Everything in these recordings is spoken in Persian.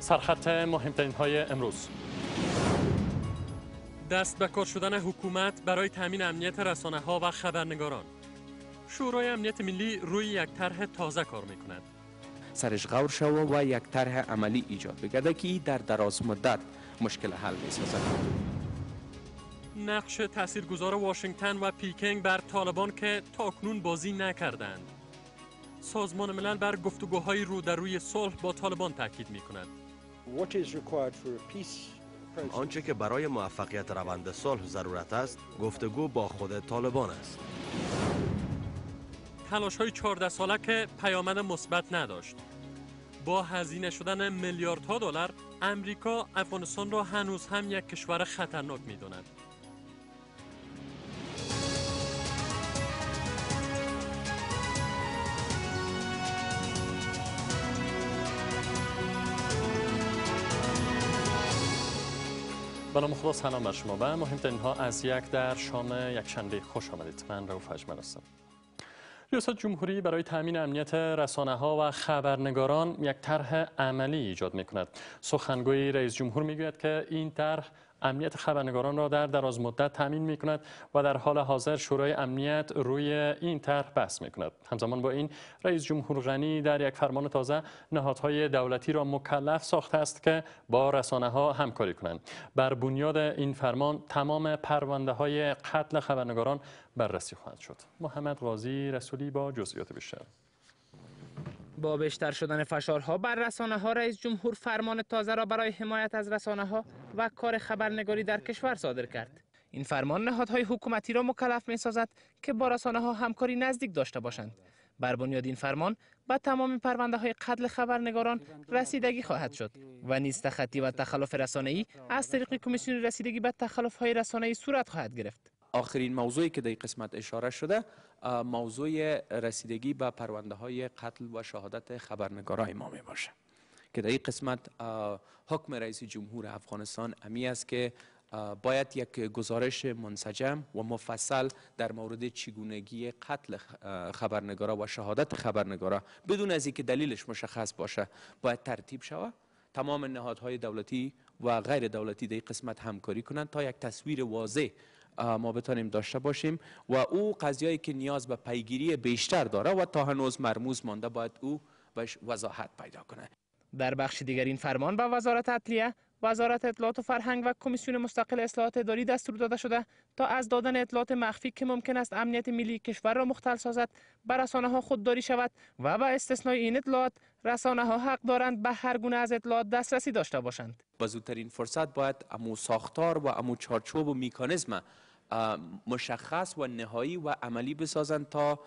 سرخط مهمترین های امروز. دست به کار شدن حکومت برای تامین امنیت رسانه‌ها و خبرنگاران. شورای امنیت ملی روی یک طرح تازه کار می‌کند. سرش غور شود و یک طرح عملی ایجاد بگرده که در دراز مدت مشکل حل می‌سازد. نقش تاثیرگذار واشنگتن و پیکنگ بر طالبان که تاکنون بازی نکردند. سازمان ملل بر گفتگوهای رو در روی صلح با طالبان تاکید می‌کند. آنچه که برای موفقیت روند صلح ضرورت است، گفتگو با خود طالبان است. تلاش‌های 14 ساله که پیامد مثبت نداشت. با هزینه شدن میلیاردها دلار، امریکا افغانستان را هنوز هم یک کشور خطرناک می‌داند. به نام خدا سلام بر شما و مهمترین ها از یک در شام یک شنبه خوش آمدید. من رؤوف اجمل هستم. ریاست جمهوری برای تامین امنیت رسانه‌ها و خبرنگاران یک طرح عملی ایجاد می‌کند. سخنگوی رئیس جمهور می‌گوید که این طرح امنیت خبرنگاران را در دراز مدت تامین می‌کند و در حال حاضر شورای امنیت روی این طرح بحث می‌کند. همزمان با این رئیس جمهور غنی در یک فرمان تازه نهادهای دولتی را مکلف ساخته است که با رسانه‌ها همکاری کنند. بر بنیاد این فرمان تمام پرونده‌های قتل خبرنگاران بررسی خواهد شد. محمد قاضی رسولی با جزئیات بیشتر. با بیشتر شدن فشارها بر رسانه‌ها، رئیس جمهور فرمان تازه را برای حمایت از رسانه‌ها و کار خبرنگاری در کشور صادر کرد. این فرمان نهادهای حکومتی را مکلف می‌سازد که با رسانه‌ها همکاری نزدیک داشته باشند. بر بنیاد این فرمان به تمام پرونده‌های قتل خبرنگاران رسیدگی خواهد شد و نیز تخطی و تخلف رسانه‌ای از طریق کمیسیون رسیدگی به تخلف‌های رسانه‌ای صورت خواهد گرفت. آخرین موضوعی که در این قسمت اشاره شده موضوع رسیدگی به پرونده های قتل و شهادت خبرنگارای ما می باشه که در این قسمت حکم رئیس جمهور افغانستان امی است که باید یک گزارش منسجم و مفصل در مورد چگونگی قتل خبرنگارا و شهادت خبرنگارا بدون از اینکه دلیلش مشخص باشه باید ترتیب شود. تمام نهادهای دولتی و غیر دولتی در این قسمت همکاری کنند تا یک تصویر واضح ما بتانیم داشته باشیم و او قضیه‌ای که نیاز به پیگیری بیشتر داره و تا هنوز مرموز مانده باید او بهش وضاحت پیدا کنه. در بخش دیگر این فرمان به وزارت عدلیه، وزارت اطلاعات و فرهنگ و کمیسیون مستقل اصلاحات اداری دستور داده شده تا از دادن اطلاعات مخفی که ممکن است امنیت ملی کشور را مختل سازد بر رسانه‌ها خودداری شود و با استثنای این اطلاعات رسانه‌ها حق دارند به هر گونه از اطلاعات دسترسی داشته باشند. با زودترین فرصت باید امو ساختار و امو چارچوب و میکانیزم مشخص و نهایی و عملی بسازند تا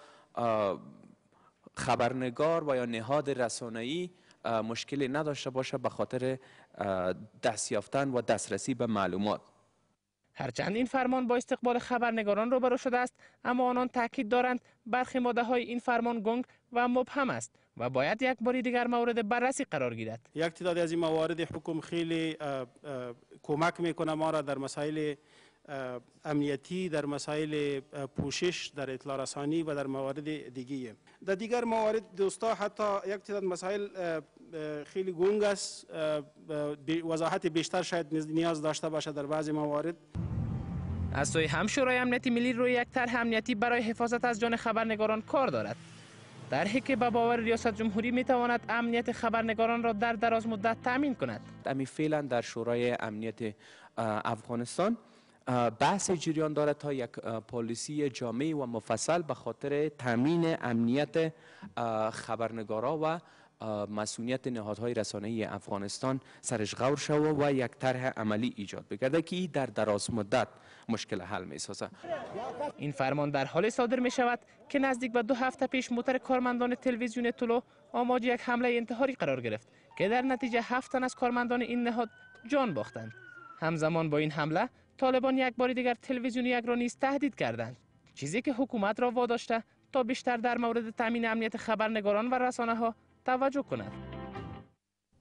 خبرنگار و یا نهاد رسانه‌ای مشکلی نداشته باشه به خاطر دست یافتن و دسترسی به معلومات. هرچند این فرمان با استقبال خبرنگاران روبرو شده است، اما آنان تاکید دارند برخی ماده‌های این فرمان گنگ و مبهم است و باید یک بار دیگر مورد بررسی قرار گیرد. یک تعداد از این موارد حکم خیلی کمک میکنه ما را در مسائل امنیتی، در مسائل پوشش در اطلاع رسانی و در موارد دیگه. در دیگر موارد دوستا حتی یک تعداد مسائل خیلی گنگ است، وضاحت بیشتر شاید نیاز داشته باشه در بعضی موارد. از سوی هم شورای امنیت ملی روی یک طرح امنیتی برای حفاظت از جان خبرنگاران کار دارد. طرحی که به باور ریاست جمهوری میتواند امنیت خبرنگاران را در دراز مدت تامین کند. امی فعلا در شورای امنیت افغانستان بحث جریان دارد تا یک پالیسی جامع و مفصل به خاطر تامین امنیت خبرنگارا و مسئولیت نهادهای رسانه‌ای افغانستان سرش غور شود و یک طرح عملی ایجاد بگرده که در دراز مدت مشکل حل می‌سازد. این فرمان در حال صادر می شود که نزدیک به 2 هفته پیش موتر کارمندان تلویزیون طلوع آماج یک حمله انتحاری قرار گرفت که در نتیجه 7 تن از کارمندان این نهاد جان باختند. همزمان با این حمله طالبان یک بار دیگر تلویزیون یک را نیز تهدید کردند، چیزی که حکومت را واداشته تا بیشتر در مورد تامین امنیت خبرنگاران و رسانه‌ها توجه کند.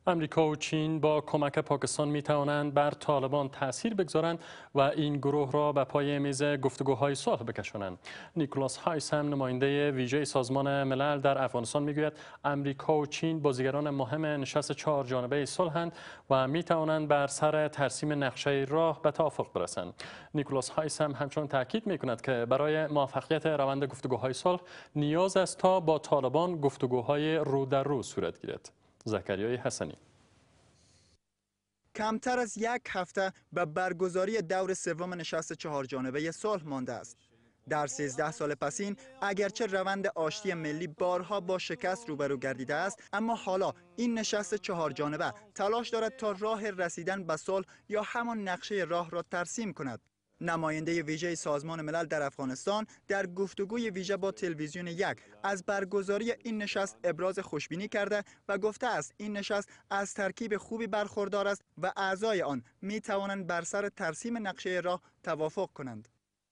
امریکا و چین با کمک پاکستان می توانند بر طالبان تاثیر بگذارند و این گروه را به پای میز گفتگوهای صلح بکشانند. نیکولاس هایسم نماینده ویژه سازمان ملل در افغانستان میگوید امریکا و چین بازیگران مهم نشست 4 جانبه صلحند و می توانند بر سر ترسیم نقشه راه به توافق برسند. نیکولاس هایسم همچنین تاکید می کند که برای موفقیت روند گفتگوهای صلح نیاز است تا با طالبان گفتگوهای رو در رو صورت گیرد. زکریای حسنی. کمتر از یک هفته به برگزاری دور سوم نشست 4 جانبه صلح مانده است. در 13 سال پسین اگرچه روند آشتی ملی بارها با شکست روبرو گردیده است، اما حالا این نشست 4 جانبه تلاش دارد تا راه رسیدن به صلح یا همان نقشه راه را ترسیم کند. نماینده ویژه سازمان ملل در افغانستان در گفتگوی ویژه با تلویزیون یک از برگزاری این نشست ابراز خوشبینی کرده و گفته است این نشست از ترکیب خوبی برخوردار است و اعضای آن می توانند بر سر ترسیم نقشه راه توافق کنند.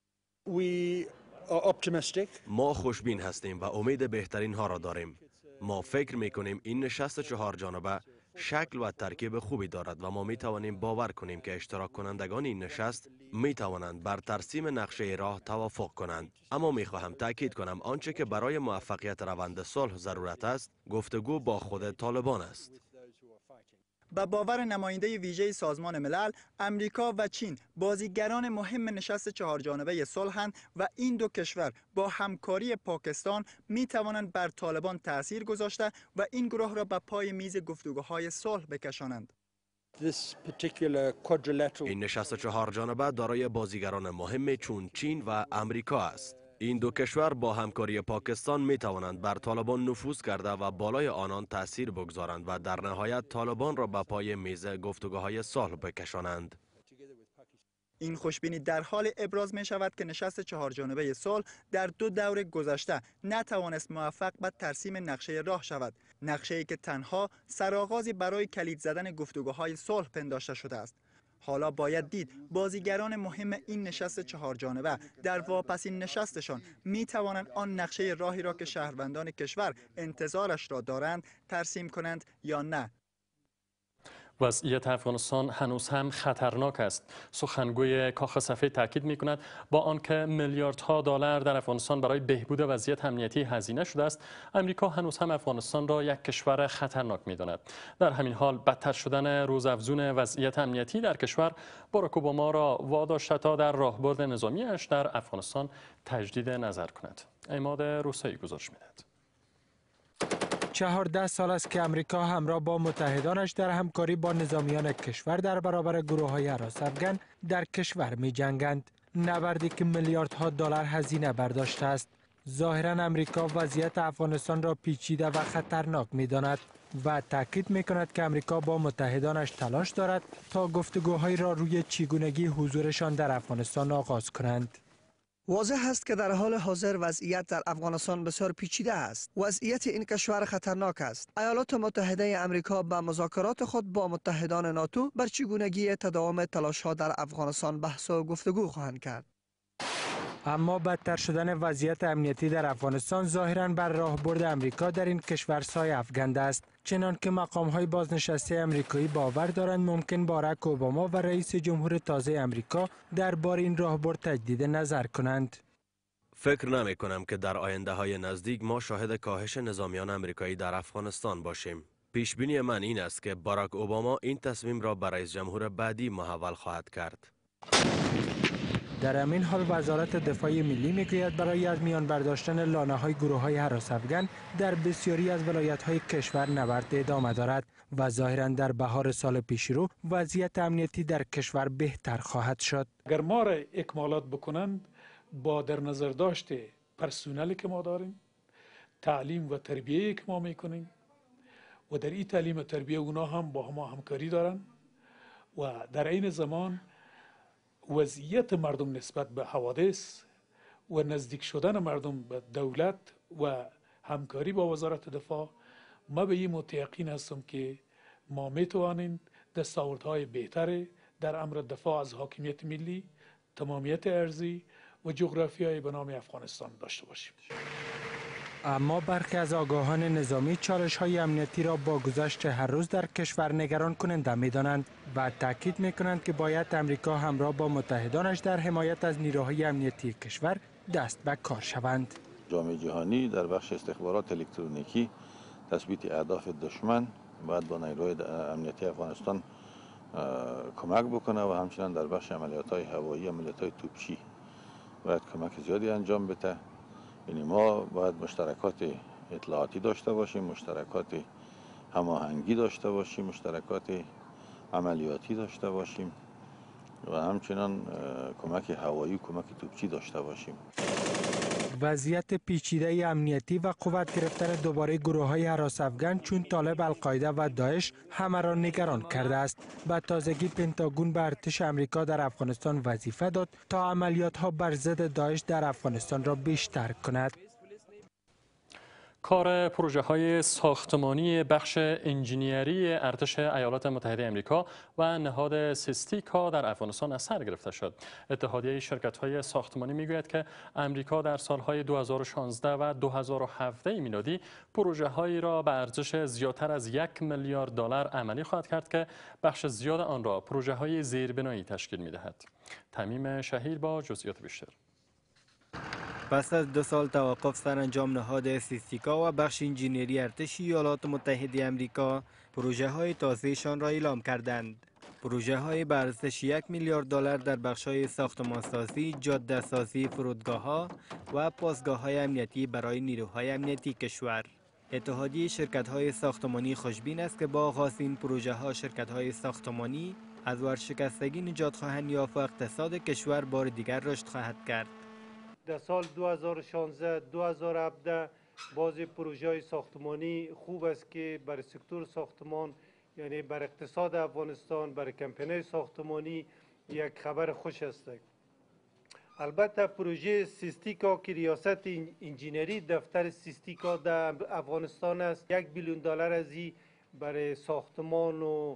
ما خوشبین هستیم و امید بهترین ها را داریم. ما فکر می کنیم این نشست 4 جانبه شکل و ترکیب خوبی دارد و ما می توانیم باور کنیم که اشتراک کنندگان این نشست می توانند بر ترسیم نقشه راه توافق کنند. اما می خواهم تاکید کنم آنچه که برای موفقیت روند صلح ضرورت است گفتگو با خود طالبان است. با باور نماینده ویژه سازمان ملل، امریکا و چین بازیگران مهم نشست 4 جانبه صلح‌اند و این دو کشور با همکاری پاکستان می توانند بر طالبان تأثیر گذاشته و این گروه را به پای میز گفتگوهای صلح بکشانند. این نشست 4 جانبه دارای بازیگران مهم چون چین و امریکا است. این دو کشور با همکاری پاکستان می توانند بر طالبان نفوذ کرده و بالای آنان تأثیر بگذارند و در نهایت طالبان را به پای میز گفتگوهای صلح بکشانند. این خوشبینی در حال ابراز می شود که نشست 4 جانبه صلح در 2 دور گذشته نتوانست موفق به ترسیم نقشه راه شود، نقشه‌ای که تنها سرآغازی برای کلید زدن گفتگوهای صلح پنداشته شده است. حالا باید دید بازیگران مهم این نشست 4 جانبه در واپسین نشستشان می توانند آن نقشه راهی را که شهروندان کشور انتظارش را دارند ترسیم کنند یا نه. وضعیت افغانستان هنوز هم خطرناک است. سخنگوی کاخ سفید تاکید می کند با آنکه میلیاردها دلار در افغانستان برای بهبود وضعیت امنیتی هزینه شده است، امریکا هنوز هم افغانستان را یک کشور خطرناک می داند. در همین حال بدتر شدن روزافزون وضعیت امنیتی در کشور باراک اوباما را واداشته تا در راهبرد نظامیش در افغانستان تجدید نظر کند. عماد روسایی گزارش می‌دهد. 14 سال است که امریکا همراه با متحدانش در همکاری با نظامیان کشور در برابر گروه‌های هراس‌افکن در کشور می‌جنگند. نبردی که میلیاردها دلار هزینه برداشته است. ظاهراً امریکا وضعیت افغانستان را پیچیده و خطرناک می‌داند و تاکید می‌کند که امریکا با متحدانش تلاش دارد تا گفتگوهایی را روی چگونگی حضورشان در افغانستان آغاز کنند. واضح است که در حال حاضر وضعیت در افغانستان بسیار پیچیده است. وضعیت این کشور خطرناک است. ایالات متحده آمریکا با مذاکرات خود با متحدان ناتو بر چگونگی تداوم تلاش‌ها در افغانستان بحث و گفتگو خواهند کرد. اما بدتر شدن وضعیت امنیتی در افغانستان ظاهراً بر راهبرد امریکا در این کشور سایه افکنده است، چنان که مقام‌های بازنشسته امریکایی باور دارند ممکن باراک اوباما و رئیس جمهور تازه امریکا درباره این راهبرد تجدید نظر کنند. فکر نمی کنم که در آینده های نزدیک ما شاهد کاهش نظامیان امریکایی در افغانستان باشیم. پیش بینی من این است که باراک اوباما این تصمیم را به رئیس جمهور بعدی محول خواهد کرد. در همین حال وزارت دفاع ملی میگوید برای از میان برداشتن لانه‌های گروه‌های هراس‌افکن در بسیاری از ولایت‌های کشور نبرد ادامه دارد و ظاهراً در بهار سال پیشرو وضعیت امنیتی در کشور بهتر خواهد شد. اگر ما را اکمالات بکنند با در نظر داشت پرسونلی که ما داریم، تعلیم و تربیه‌ای که ما میکنیم و در این تعلیم و تربیه اونا هم با ما همکاری دارند و در این زمان وضعیت مردم نسبت به حوادث و نزدیک شدن مردم به دولت و همکاری با وزارت دفاع، ما به این متیقین هستم که ما میتوانیم دستاوردهای بهتری در امر دفاع از حاکمیت ملی، تمامیت ارضی و جغرافیایی به نام افغانستان داشته باشیم. اما برخی از آگاهان نظامی چالش‌های امنیتی را با گذشت هر روز در کشور نگران کننده می‌دانند و تاکید می‌کنند که باید امریکا همراه با متحدانش در حمایت از نیروهای امنیتی کشور دست به کار شوند. جامعه جهانی در بخش استخبارات الکترونیکی تثبیت اهداف دشمن باید با نیروهای امنیتی افغانستان کمک بکنه و همچنین در بخش عملیات‌های هوایی، عملیات‌های توپچی باید کمک زیادی انجام بده. یعنی ما باید مشترکات اطلاعاتی داشته باشیم، مشترکات هماهنگی داشته باشیم، مشترکات عملیاتی داشته باشیم و همچنین کمک هوایی و کمک توپچی داشته باشیم. وضعیت پیچیده امنیتی و قوت گرفتن دوباره گروه‌های هراس افغان چون طالب، القاعده و داعش همه را نگران کرده است. به تازگی پنتاگون به ارتش امریکا در افغانستان وظیفه داد تا عملیات‌ها بر ضد داعش در افغانستان را بیشتر کند. کار پروژه‌های ساختمانی بخش انجینیری ارتش ایالات متحده آمریکا و نهاد سیستیکا در افغانستان از سر گرفته شد. اتحادیه شرکت‌های ساختمانی می‌گوید که آمریکا در سال‌های 2016 و 2017 میلادی پروژه‌هایی را به ارزش زیادتر از 1 میلیارد دلار عملی خواهد کرد که بخش زیاد آن را پروژه‌های زیربنایی تشکیل می‌دهد. تمیم شهیر با جزئیات بیشتر. پس از 2 سال توقف سرانجام نهاد سیستیکا و بخش انجینری ارتش ایالات متحده آمریکا پروژه های تازه‌شان را اعلام کردند. پروژه های به ارزش 1 میلیارد دلار در بخش های ساختمانسازی، جاده سازی، فرودگاه ها و پاسگاه های امنیتی برای نیروهای امنیتی کشور. اتحادیه شرکت های ساختمانی خوشبین است که با آغاز این پروژه ها شرکت های ساختمانی از ورشکستگی نجات خواهند یافت و اقتصاد کشور بار دیگر رشد خواهد کرد. در سال 2016-2017 باز پروژه های ساختمانی خوب است که برای سکتور ساختمان، یعنی بر اقتصاد افغانستان، برای کمپینی ساختمانی یک خبر خوش است. البته پروژه سیستیکا که ریاست انجینری دفتر سیستیکا در افغانستان است، 1 بیلیون دلار از این برای ساختمان و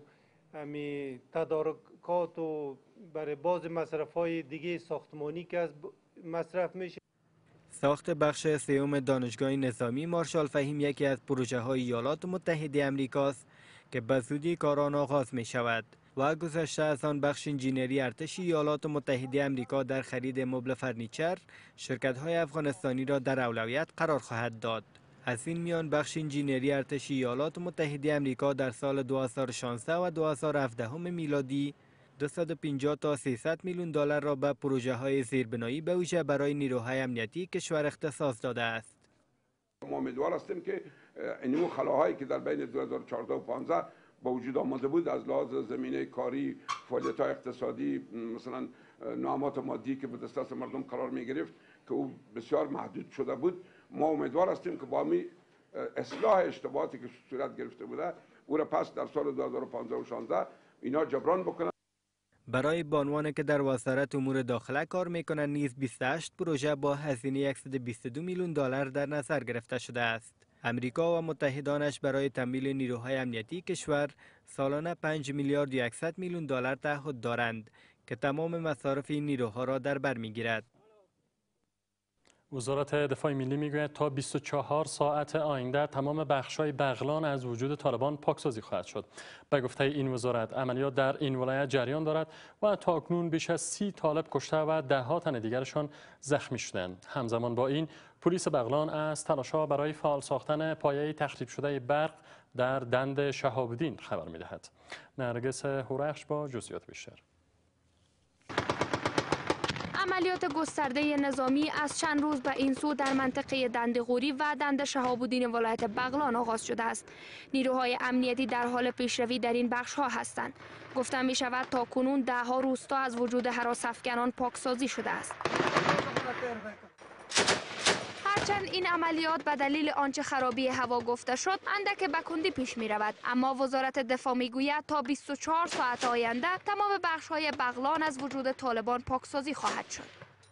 تدارکات و برای باز مصرف های دیگه ساختمانی که از مصرف میشه. ساخت بخش سوم دانشگاه نظامی مارشال فهیم یکی از پروژه های ایالات متحده آمریکاست که به زودی کار آن آغاز می شود و گذشته از آن بخش انجینری ارتش ایالات متحده آمریکا در خرید مبل فرنیچر شرکت های افغانستانی را در اولویت قرار خواهد داد. از این میان بخش انجینری ارتش ایالات متحده آمریکا در سال 2016 و 2017 میلادی 250 تا 300 میلیون دلار را به پروژه های زیربنایی به ویژه برای نیروهای امنیتی کشور اختصاص داده است. ما امیدوار هستیم که این خلاهایی که در بین 2014 و 2015 با وجود آمده بود از لحاظ زمینه کاری، فعالیت‌های اقتصادی، مثلا نعمات مادی که به دسترس مردم قرار می گرفت که او بسیار محدود شده بود، ما امیدوار هستیم که با می اصلاح اشتباهاتی که صورت گرفته بوده او را پس در سال 2015 و 2016 اینا جبران بکنند. برای بانوانی که در وزارت امور داخله کار میکنند نیز 28 پروژه با هزینه 122 میلیون دلار در نظر گرفته شده است. امریکا و متحدانش برای تمویل نیروهای امنیتی کشور سالانه 5 میلیارد 100 میلیون دلار تعهد دارند که تمام مصارف این نیروها را در بر میگیرد. وزارت دفاع ملی میگوید تا 24 ساعت آینده تمام بخش‌های بغلان از وجود طالبان پاکسازی خواهد شد. به گفته این وزارت عملیات در این ولایت جریان دارد و تاکنون بیش از 30 طالب کشته و ده‌ها تن دیگرشان زخمی شدند. همزمان با این پلیس بغلان از تلاش‌ها برای فعال ساختن پایه تخریب شده برق در دند شهاب‌الدین خبر می‌دهد. نرگس هورخش با جزئیات بیشتر. عملیات گسترده نظامی از چند روز به این سو در منطقه دندغوری و دند شهاب‌الدین ولایت بغلان آغاز شده است. نیروهای امنیتی در حال پیشروی در این بخش ها هستند. گفته می شود تا کنون ده‌ها روستا از وجود هراس افکنان پاکسازی شده است. هرچند این عملیات به دلیل آنچه خرابی هوا گفته شد اندک به کندی پیش می رود، اما وزارت دفاع می گوید تا 24 ساعت آینده تمام بخش های بغلان از وجود طالبان پاکسازی خواهد شد.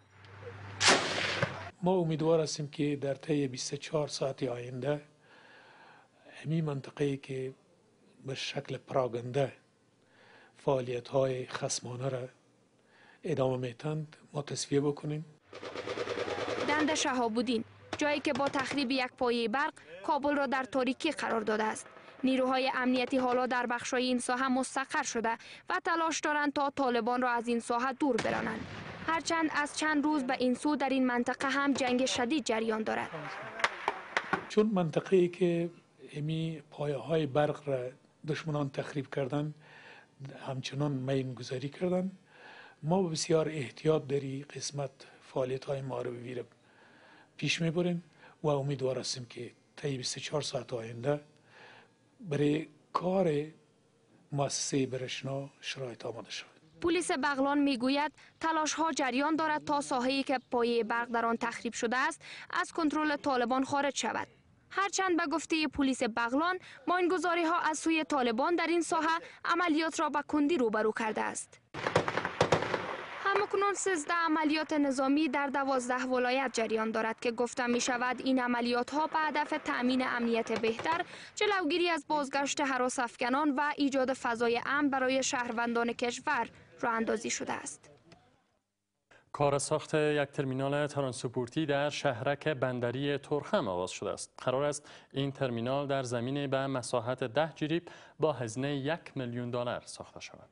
ما امیدوار هستیم که در طی 24 ساعت آینده همین منطقه‌ای که به شکل پراگنده فعالیت های خصمانه را ادامه میتند ما تصفیه بکنیم. دند شهاب‌الدین جایی که با تخریب یک پایه برق کابل را در تاریکی قرار داده است. نیروهای امنیتی حالا در بخش‌های این ساحه مستقر شده و تلاش دارند تا طالبان را از این ساحه دور برانند. هرچند از چند روز به این سو در این منطقه هم جنگ شدید جریان دارد. چون منطقه‌ای که امی پایه‌های برق را دشمنان تخریب کردن همچنان میانگذاری کردن، ما بسیار احتیاط داری قسمت فعالیت‌های ما رو پیش میبریم و امیدوار هستیم که طی 24 ساعت آینده برای کار مؤسسه برشنا شرایط آماده شود. پلیس بغلان میگوید تلاش ها جریان دارد تا ساحه‌ای که پایه برق در آن تخریب شده است از کنترل طالبان خارج شود. هرچند به گفته پلیس بغلان ماینگذاری ها از سوی طالبان در این ساحه عملیات را به کندی روبرو کرده است. همکنون 13 عملیات نظامی در 12 ولایت جریان دارد که گفته می شود این عملیات ها به هدف تأمین امنیت بهتر، جلوگیری از بازگشت هراس افکنان و ایجاد فضای امن برای شهروندان کشور راه اندازی شده است. کار ساخت یک ترمینال ترانسپورتی در شهرک بندری ترخم آغاز شده است. قرار است این ترمینال در زمین به مساحت 10 جریب با هزینه $1 میلیون ساخته شود.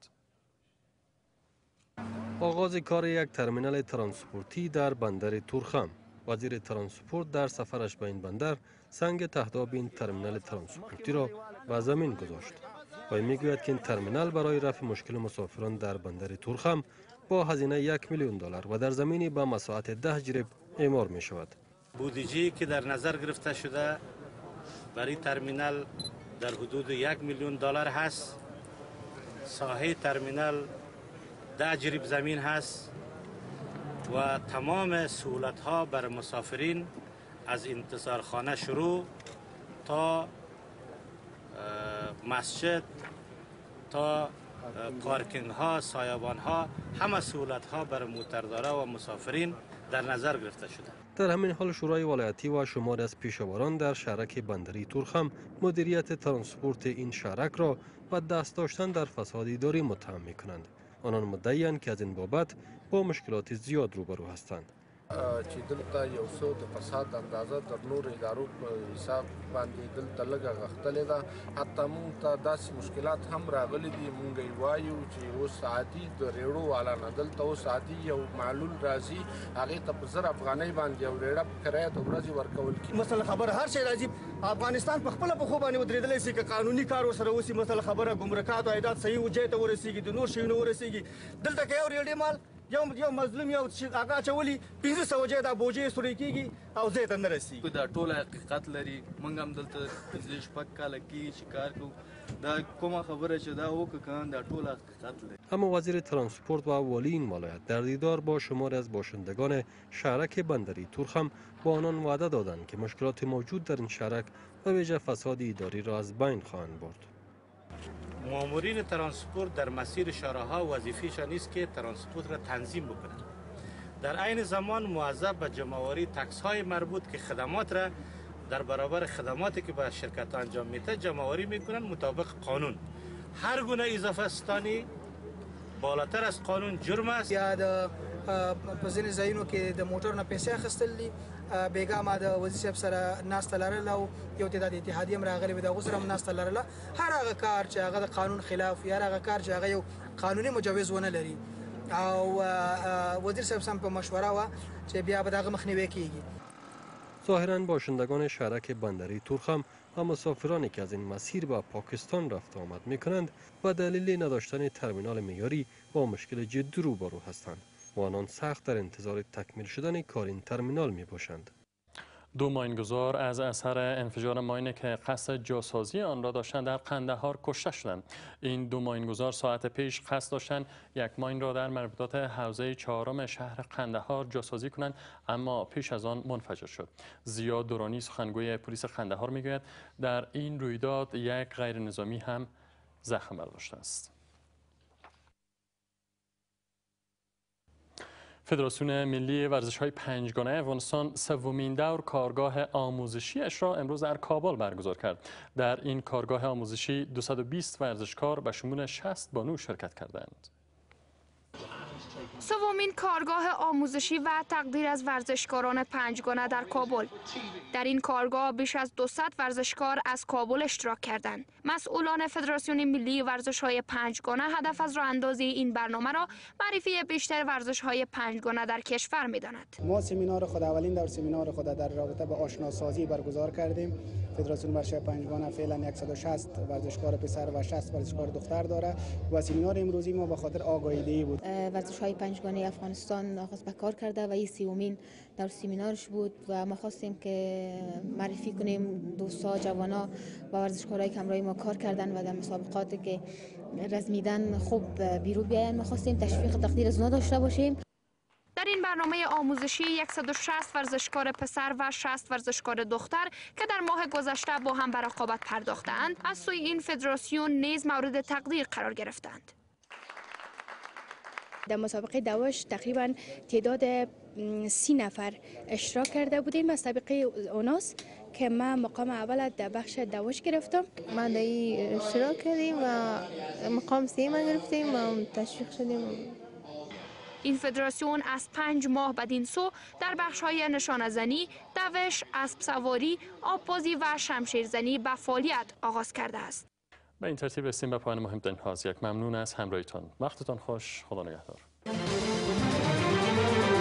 آغاز کار یک ترمینال ترانسپورتی در بندر ترخم. وزیر ترانسپورت در سفرش به این بندر سنگ تهداب این ترمینال ترانسپورتی را به زمین گذاشت و میگوید که این ترمینال برای رفع مشکل مسافران در بندر ترخم با هزینه $1 میلیون و در زمینی با مساحت 10 جریب اعمار می شود. بودجه‌ای که در نظر گرفته شده برای ترمینال در حدود $1 میلیون هست. ساحه ترمینال 10 جریب زمین هست و تمام سهولت ها بر مسافرین از انتظارخانه شروع تا مسجد تا پارکینگ ها، سایبان ها، همه سهولت ها بر موتردارا و مسافرین در نظر گرفته شده. در همین حال شورای ولایتی و شماری از پیشاوران در شهرک بندری ترخم مدیریت ترانسپورت این شهرک را و دست داشتن در فساد اداری متهم می کنند. آنان مدعی‌اند که از این بابت با مشکلات زیاد روبرو هستند. چې دلته یو څه د فساد اندازه در نور ادارو په حساب باندې دلته لږه غښتلې ده. حتی موږ ته داسې مشکلات هم راغلي دي. موږ یې وایو چې اوس عادي د ریړو والا نه دلته اوس عادي یو معلول راځي هغې ته په 1000 افغانۍ باندې یو ریړه په کرایه د ورځې ورکول کېږي. مثلا خبره هر شی راځي افغانستان په خپله پښو باندې ودرېدلی سي که قانوني کار ورسره وسي. مثلا خبره ګمرکات او عایدات صحیح ځای ته ورسېږي د نور شیونو ورسېږي. دلته که یو ریړې مال یو مظلوم یو هغه اچولي 500 جای دا بوجې سوري کېږي او ځای ته نه رسېږي. دا ټوله حقیقت لري. موږ هم دلته 15 کاله کېږي چې کار کوو. دا کومه خبره چې دا وکړه دا ټوله حقیقت لري. اما وزیر ترانسپورت و والی این ولایت در دیدار با شماری از باشندگان شهرک بندری ترخم با آنان وعده دادند که مشکلات موجود در این شهرک و ویژه فساد اداری را از بین خواهند برد. مامورین ترانسپورت در مسیر شهرها وظیفه‌شان نیست که ترانسپورت را تنظیم بکنند. در عین زمان موظف به جمع‌آوری تکس‌های مربوط که خدمات را در برابر خدماتی که به شرکت انجام میده جمع‌آوری میکنند مطابق قانون. هر گونه اضافه ستانی بالاتر از قانون جرم است. یا د په ځینې ځایونو کې د موټر نه پیسې اخیستل دي. بیګا ما د وزیر صاحب سره ناسته لرله او یو تعداد اتحادیه هم راغلی وي د هغو سره هم ناسته لرله. هر هغه کار چې هغه د قانون خلاف یا هر هغه کار چې هغه یو قانوني مجوز ونه لري او وزیر صاحب سم په مشوره وه چې بیا به د هغه مخنیوی کیږي. ظاهراً باشندگان شهرک بندری ترخم و مسافرانی که از این مسیر به پاکستان رفت آمد می کنند و دلیل نداشتن ترمینال معیاری با مشکل جدی روبرو هستند و آنان سخت در انتظار تکمیل شدن کار این ترمینال می باشند. 2 ماینگذار از اثر انفجار ماین که قصد جاسازی آن را داشتند در قندهار کشته شدند. این 2 ماینگذار ساعت پیش قصد داشتند یک ماین را در مربوطات حوزه 4 شهر قندهار جاسازی کنند اما پیش از آن منفجر شد. زیا دورانی سخنگوی پلیس قندهار میگوید در این رویداد یک غیر نظامی هم زخم برداشته است. فدراسیون ملی ورزش‌های 5 گانه افغانستان سومین دور کارگاه آموزشیش را امروز در کابل برگزار کرد. در این کارگاه آموزشی 220 ورزشکار به شمول 60 بانو شرکت کردند. سومین کارگاه آموزشی و تقدیر از ورزشکاران پنجگانه در کابل. در این کارگاه بیش از 200 ورزشکار از کابل اشتراک کردند. مسئولان فدراسیون ملی ورزش‌های پنجگانه هدف از راه‌اندازی این برنامه را معرفی بیشتر ورزش‌های پنجگانه در کشور می‌داند. ما سمینار خود اولین دور سمینار خود در رابطه با آشناسازی برگزار کردیم. فدراسیون ورزش‌های پنجگانه فعلا 160 ورزشکار پسر و 60 ورزشکار دختر داره و سمینار امروزی ما به خاطر آگاهی‌دهی بود. ورزش‌های پنجگانه افغانستان آغاز به کار کرده و این سومین دور سمینارش بود و ما خواستیم که معرفی کنیم دوستا جوانا و ورزشکارایی که همراه ما کار کردن و در مسابقاتی که رزمیدن خوب بیرون بیاین. ما خواستیم تشویق تقدیر از اونا داشته باشیم. در این برنامه آموزشی 160 ورزشکار پسر و 60 ورزشکار دختر که در ماه گذشته با هم به رقابت پرداختند از سوی این فدراسیون نیز مورد تقدیر قرار گرفتند. در مسابقه دوش تقریبا تعداد 30 نفر اشتراک کرده بودیم از طبقه اوناس که من مقام اول در بخش دوش گرفتم. من در این اشتراک کردیم و مقام 3 گرفتیم و تشویق شدیم. این فدراسیون از 5 ماه بدین سو در بخش‌های نشانه‌زنی، دوش، اسب سواری، آببازی و شمشیرزنی به فعالیت آغاز کرده است. به این ترتیب رسیدیم به پایان مهمترین ها. یک ممنون از همراهیتان. وقتتان خوش. خدا نگهدار.